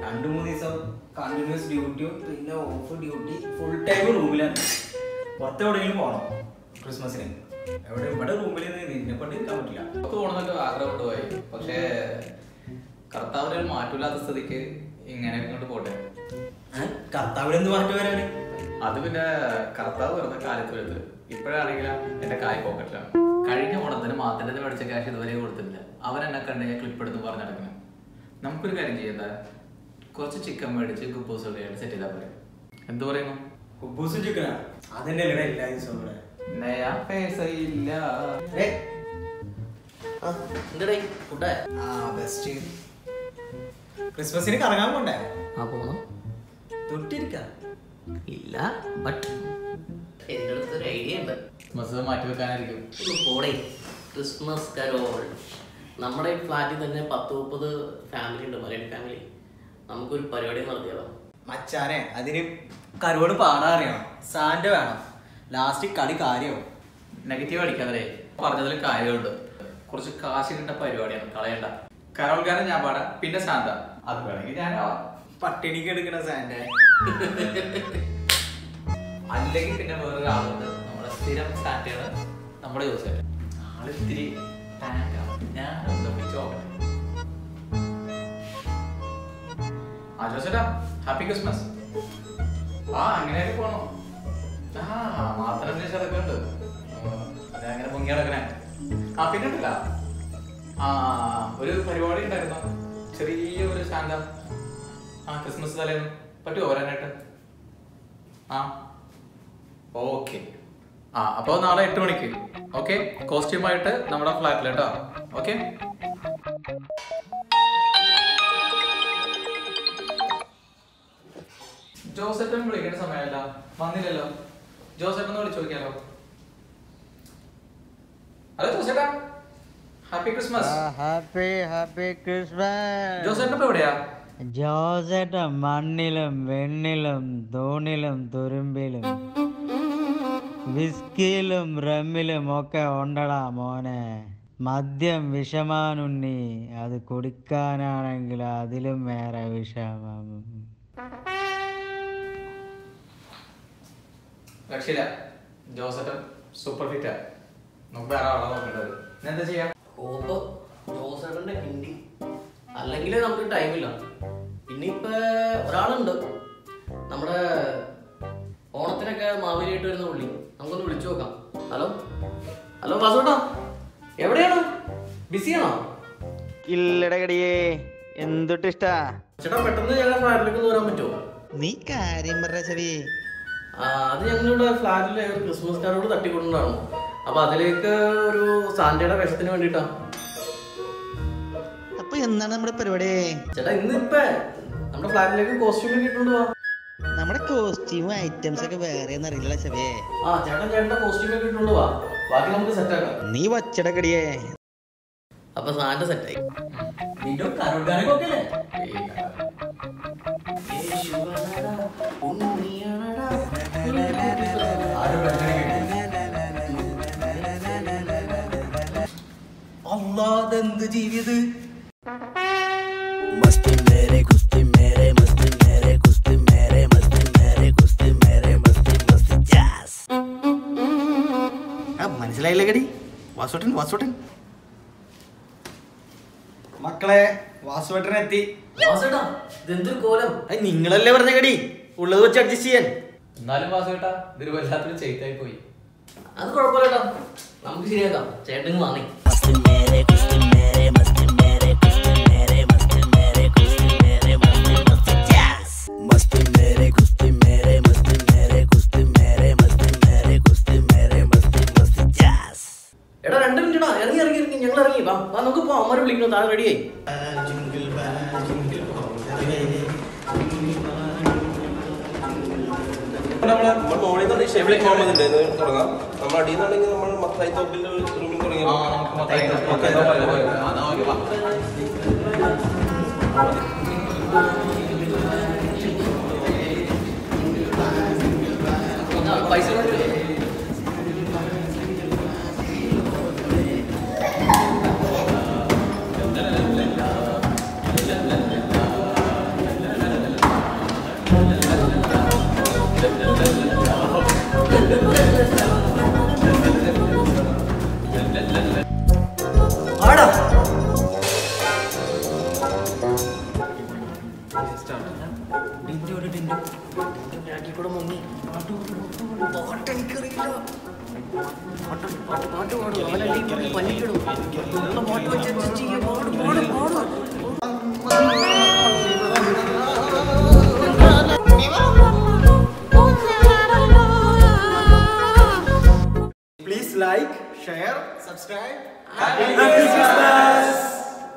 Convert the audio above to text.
2-3 ദിവസം കണ്ടിന്യൂസ് ഡ്യൂട്ടിയും പിന്നെ of duty full time റൂമിലാണ്. പുറത്ത് എവിടെയെങ്കിലും പോകണം ക്രിസ്മസിന്. ഇവിടെ റൂമിൽ നിന്നെ കൊണ്ട് ഇരിക്കാൻ പറ്റില്ല. പുറത്ത് പോകണമെന്നൊക്കെ ആഗ്രഹപ്പെട്ട് പോയി. പക്ഷേ കർത്താവിനൊരു മാറ്റമില്ലാത്ത സ്ഥിതിക്ക് ഇങ്ങനെ ഇങ്ങോട്ട് പോട്ടെ. കർത്താവിനെന്ത് മാറ്റം വരാന്? അത് പിന്നെ കർത്താവ് വെറുതെ കാലത്ത് വരുന്നത്. ഇപ്പോഴാണെങ്കിലും എന്റെ കായ് പോക്കറ്റിലാണ്. കഴിഞ്ഞ ഓണത്തിന് മാത്രം മേടിച്ച ക്യാഷ് ഇതുവരെ കൊടുത്തിട്ടില്ല. അവരെന്നെ കണ്ട് ഞാൻ ക്ലിപ്പ് എടുത്ത് പറഞ്ഞ് നടക്കണം. നമുക്കൊരു കാര്യം ചെയ്യണ്ട, കുറച്ച് ചിക്കൻ മേടിച്ച് കുബൂസ് സെറ്റ് ചെയ്താൽ പോലെ. എന്ത് പറയുന്നു? കുബൂസും ചിക്കനാ? അതന്നെ എല്ലാ ദിവസവും ഇവിടെ പൈസ ഇല്ല. ക്രിസ്മസിന് കറങ്ങാൻ പോണ്ടേ? പോണം. തൊട്ടിരിക്ക ഇല്ല, ബട്ട് എന്റെ അടുത്തൊരു ഐഡിയ ഉണ്ട്. ക്രിസ്മസ് മാറ്റി വെക്കാനായിരിക്കും. പോടേ, ക്രിസ്മസ് കരോൾ. നമ്മുടെ ഈ ഫ്ലാറ്റിൽ തന്നെ 10-30 ഫാമിലി ഉണ്ട്, മലയാളി ഫാമിലി. നമുക്കൊരു പരിപാടി നടത്തിയാലോ? മച്ചാനെ, അതിന് കരോട് പാടാൻ അറിയണം, സാൻഡ് വേണം, ലാസ്റ്റ് കളി കാര്യവും. നെഗറ്റീവ് അടിക്കാതെ പറഞ്ഞതിൽ കാര്യമുണ്ട്. കുറച്ച് കാശ് കിട്ട പരിപാടിയാണ്, കളയണ്ട. കരോൾക്കാരൻ ഞാൻ പാടാം, പിന്നെ സാന്ത അത് വേണമെങ്കിൽ ഞാനാവാം. പട്ടിണിക്ക് എടുക്കണ സാൻഡ് അല്ലെങ്കിൽ പിന്നെ വേറൊരു ആളുണ്ട്, നമ്മുടെ സ്ഥിരം സാൻഡാണ്, നമ്മുടെ ജോസേട്ടൻ. ആളിത്തിരി ഞാൻ ഒന്ന് വിളിച്ചു നോക്കട്ടെ. ആ ജോസേട്ടാ, ഹാപ്പി ക്രിസ്മസ്. അങ്ങനെയൊക്കെ പോണോ? മാത്രം അതൊക്കെ ഉണ്ട്. അതങ്ങനെ പൊങ്ങി കിടക്കണേ. പിന്നെ ഉണ്ടല്ല, ഒരു പരിപാടി ഉണ്ടായിരുന്നു, ചെറിയ ഒരു സാന്ത. ക്രിസ്മസ് തലേന്ന് പറ്റുമോ വരാനായിട്ട്? ഓക്കെ. അപ്പൊ നാളെ 8 മണിക്ക്. ഓക്കെ, കോസ്റ്റ്യൂമായിട്ട് നമ്മുടെ ഫ്ലാറ്റിൽ കേട്ടോ. ഓക്കെ. ജോസേട്ടൻ വിളിക്കേണ്ട സമയമല്ല, വന്നില്ലല്ലോ. ജോസേട്ടൻ വിളിച്ചു നോക്കിയാലോ? ഹലോ ജോസേട്ടാ, ഹാപ്പി ക്രിസ്മസ്. Happy Christmas. ജോസേട്ടൻ ഇപ്പൊ എവിടെയാ? ജോസേട്ടൻ മണ്ണിലും വെണ്ണിലും തൂണിലും തുരുമ്പിലും വിസ്കിയിലും റമ്മിലും ഒക്കെ ഉണ്ടടാ മോനെ. മദ്യം വിഷമാനുണ്ണി, അത് കുടിക്കാനാണെങ്കിൽ അതിലും വേറെ വിഷമം. രക്ഷയില്ല, ജോസേട്ടൻ സൂപ്പർ ഫിറ്റാ. നമുക്ക് വേറെ ആളെ നോക്കേണ്ടത്. എന്താ ചെയ്യാ? ജോസേട്ടന്റെ ഹിന്ദി അല്ലെങ്കിൽ നമുക്ക് ടൈമില്ല. ഇനിയിപ്പോ ഒരാളുണ്ട്, നമ്മുടെ ഓണത്തിനൊക്കെ മാവേലിയായിട്ട് വരുന്ന പുള്ളി. നമുക്കൊന്ന് വിളിച്ചു നോക്കാം. ഹലോ വാസുട്ടാ, എവിടെയാണ്? ബിസിയാണോ? ഇല്ലടകടിയേ, എന്തൊട്ട് ഇഷ്ടാ ചേട്ടാ, പെട്ടെന്ന് ഞങ്ങളുടെ ഫ്ലാറ്റിലേക്ക് ഒന്ന് വരാൻ പറ്റുമോ? നീ കാര്യം പറഞ്ഞ ചെവി. അത് ഞങ്ങളുടെ ഫ്ലാറ്റിലെ ഒരു ക്രിസ്മസ് കാരോട് തട്ടിക്കൊണ്ടാണ്. അപ്പൊ അതിലേക്ക് ഒരു സാന്റയുടെ വേഷത്തിന് വേണ്ടിട്ടാ. അപ്പൊ എന്താണ് നമ്മുടെ പരിപാടി? ചേട്ടാ, ഇന്നിപ്പോ നമ്മുടെ ഫ്ലാറ്റിലേക്ക് കോസ്റ്റ്യൂം കിട്ടുണ്ടോ? നമ്മുടെ കോസ്റ്റ്യൂം ഐറ്റംസ് ഒക്കെ വേറെ അറിയില്ല ചെവിയെ. ചേട്ടന്റെ കോസ്റ്റ്യൂം കിട്ടുണ്ടോ? ബാക്കി നമുക്ക് സെറ്റ് ആക്കാം. നീ വച്ചടക്കടിയേ. അപ്പൊ സാന്റ സെറ്റായി. അല്ലാതെന്ത് ജീവിത്. मस्ती मेरे कुश्ती मेरे मस्ती मेरे कुश्ती मेरे मस्ती मेरे कुश्ती मेरे मस्ती मस्ती जैस. മനസ്സിലായില്ലേ കടി? വാസുട്ടൻ മക്കളെ, വാസുവേട്ടനെത്തി. ഇതെന്തൊരു കോലം! നിങ്ങളല്ലേ പറഞ്ഞ കടി, ഉള്ളത് വെച്ച് അഡ്ജസ്റ്റ് ചെയ്യാൻ. എന്നാലും വാസുവേട്ടാ, ഇതൊരു വല്ലാത്തൊരു ചെയ്തായി പോയി. അത് കുഴപ്പമില്ല, നമുക്ക് ശരിയാക്കാം. ചേട്ടൻ വാങ്ങി. मस्ती मेरे कुश्ती मेरे मस्ती मेरे कुश्ती मेरे मस्ती मेरे कुश्ती मेरे मस्ती मस्ती जैस. मस्ती मेरे कुश्ती मेरे मस्ती मेरे कुश्ती मेरे मस्ती मेरे कुश्ती मेरे मस्ती मस्ती जैस. എടാ 2 മിനിറ്റ് ഇറങ്ങി ഞങ്ങൾ ഇറങ്ങി. വാ നമുക്ക് പോ, അമ്മ വിളിക്കുന്നു, താഴെ റെഡിയായി. നമ്മൾ മോളിൽ നിന്ന് ഷെബിലേക്ക് പോകുന്നുണ്ട് തുടങ്ങാം. നമ്മൾ അടിയിൽ നിന്നാണെങ്കിൽ നമ്മൾ മത്തായി തോപ്പിന്റെ റൂമിൽ തുടങ്ങിയാൽ പൈസ കൂടെ മുങ്ങി പാട്ട് എനിക്കറിയില്ല. പാട്ട് പാടും അവനല്ലെങ്കിൽ പല്ലിക്കിടും. പാട്ട് വെച്ച് ചെയ്യും. പാടും Please like, share, subscribe.